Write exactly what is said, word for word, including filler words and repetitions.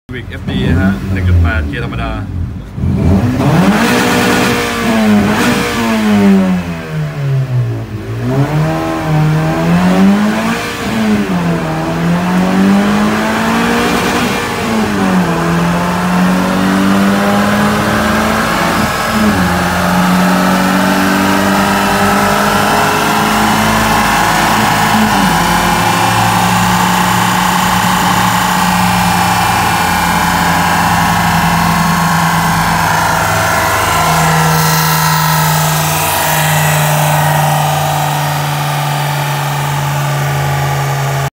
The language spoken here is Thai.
Civic เอฟ ดี ฮะ หนึ่งจุดแปด เกียร์ธรรมดา